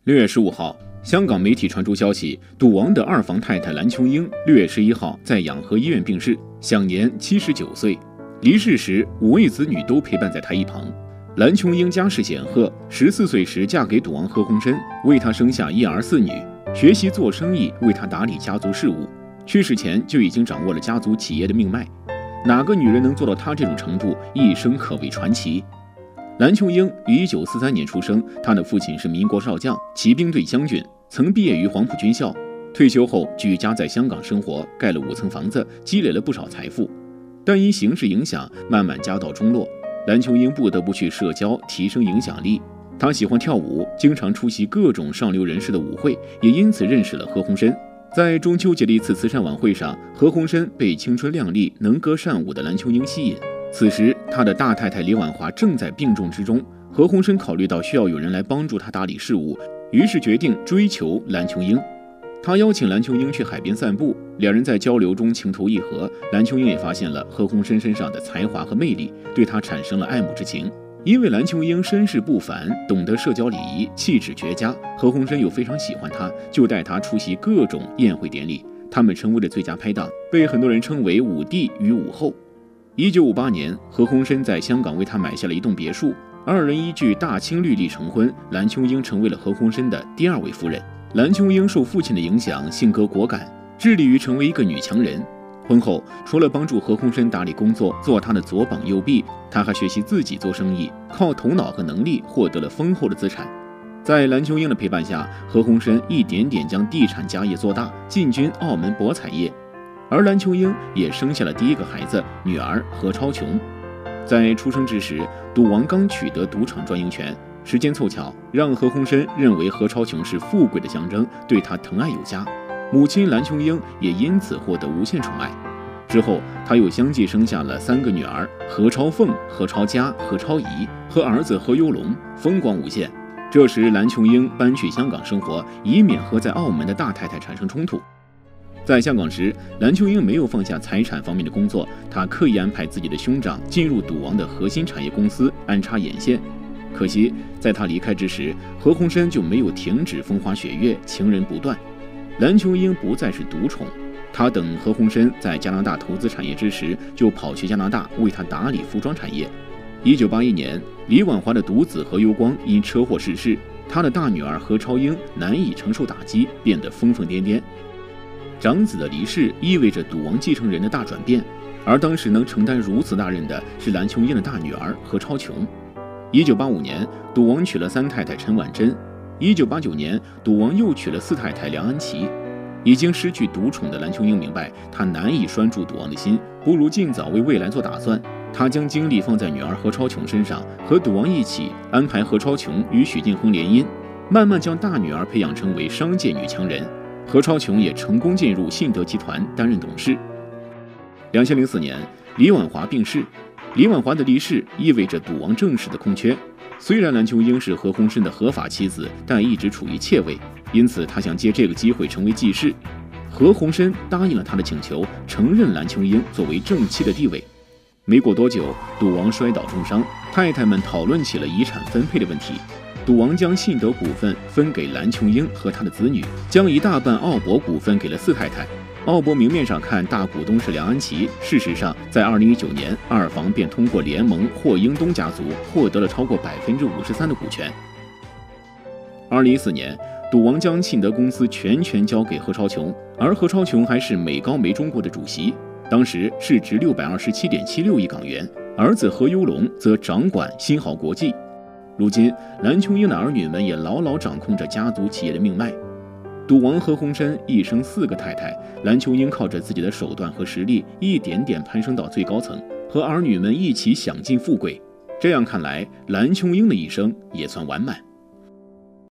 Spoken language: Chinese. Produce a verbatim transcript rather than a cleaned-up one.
六月十五号，香港媒体传出消息，赌王的二房太太蓝琼英六月十一号在养和医院病逝，享年七十九岁。离世时，五位子女都陪伴在她一旁。蓝琼英家世显赫，十四岁时嫁给赌王何鸿燊，为他生下一儿四女，学习做生意，为他打理家族事务。去世前就已经掌握了家族企业的命脉。哪个女人能做到她这种程度，一生可谓传奇。蓝琼英于一九四三年出生，她的父亲是民国少将、骑兵队将军，曾毕业于黄埔军校。退休后举家在香港生活，盖了五层房子，积累了不少财富。但因形势影响，慢慢家道中落。蓝琼英不得不去社交，提升影响力。她喜欢跳舞，经常出席各种上流人士的舞会，也因此认识了何鸿燊。在中秋节的一次慈善晚会上，何鸿燊被青春靓丽、能歌善舞的蓝琼英吸引。此时，他的大太太李婉华正在病重之中。何鸿燊考虑到需要有人来帮助他打理事务，于是决定追求蓝琼英。他邀请蓝琼英去海边散步，两人在交流中情投意合。蓝琼英也发现了何鸿燊身上的才华和魅力，对他产生了爱慕之情。因为蓝琼英身世不凡，懂得社交礼仪，气质绝佳，何鸿燊又非常喜欢她，就带她出席各种宴会典礼。他们成为了最佳拍档，被很多人称为武帝与武后。一九五八年，何鸿燊在香港为他买下了一栋别墅，二人依据大清律例成婚，蓝琼英成为了何鸿燊的第二位夫人。蓝琼英受父亲的影响，性格果敢，致力于成为一个女强人。婚后，除了帮助何鸿燊打理工作，做他的左膀右臂，他还学习自己做生意，靠头脑和能力获得了丰厚的资产。在蓝琼英的陪伴下，何鸿燊一点点将地产家业做大，进军澳门博彩业。而蓝琼英也生下了第一个孩子，女儿何超琼。在出生之时，赌王刚取得赌场专营权，时间凑巧，让何鸿燊认为何超琼是富贵的象征，对他疼爱有加。母亲蓝琼英也因此获得无限宠爱。之后，他又相继生下了三个女儿：何超凤、何超佳、何超仪，和儿子何猷龙，风光无限。这时，蓝琼英搬去香港生活，以免和在澳门的大太太产生冲突。在香港时，蓝琼英没有放下财产方面的工作，她刻意安排自己的兄长进入赌王的核心产业公司，安插眼线。可惜，在他离开之时，何鸿燊就没有停止风花雪月，情人不断。蓝琼英不再是独宠，她等何鸿燊在加拿大投资产业之时，就跑去加拿大为他打理服装产业。一九八一年，李婉华的独子何猷光因车祸逝世，他的大女儿何超英难以承受打击，变得疯疯癫癫。长子的离世意味着赌王继承人的大转变，而当时能承担如此大任的是蓝琼英的大女儿何超琼。一九八五年，赌王娶了三太太陈婉珍。一九八九年，赌王又娶了四太太梁安琪。已经失去独宠的蓝琼英明白，她难以拴住赌王的心，不如尽早为未来做打算。她将精力放在女儿何超琼身上，和赌王一起安排何超琼与许晋亨联姻，慢慢将大女儿培养成为商界女强人。何超琼也成功进入信德集团担任董事。两千零四年，李婉华病逝。李婉华的离世意味着赌王正式的空缺。虽然蓝琼英是何鸿燊的合法妻子，但一直处于妾位，因此他想借这个机会成为继室。何鸿燊答应了他的请求，承认蓝琼英作为正妻的地位。没过多久，赌王摔倒重伤，太太们讨论起了遗产分配的问题。赌王将信德股份分给蓝琼英和他的子女，将一大半澳博股份给了四太太。澳博明面上看大股东是梁安琪，事实上，在二零一九年，二房便通过联盟霍英东家族获得了超过百分之五十三的股权。二零一四年，赌王将信德公司全权交给何超琼，而何超琼还是美高梅中国的主席，当时市值六百二十七点七六亿港元。儿子何猷龙则掌管新濠国际。如今，蓝琼英的儿女们也牢牢掌控着家族企业的命脉。赌王何鸿燊一生四个太太，蓝琼英靠着自己的手段和实力，一点点攀升到最高层，和儿女们一起享尽富贵。这样看来，蓝琼英的一生也算完满。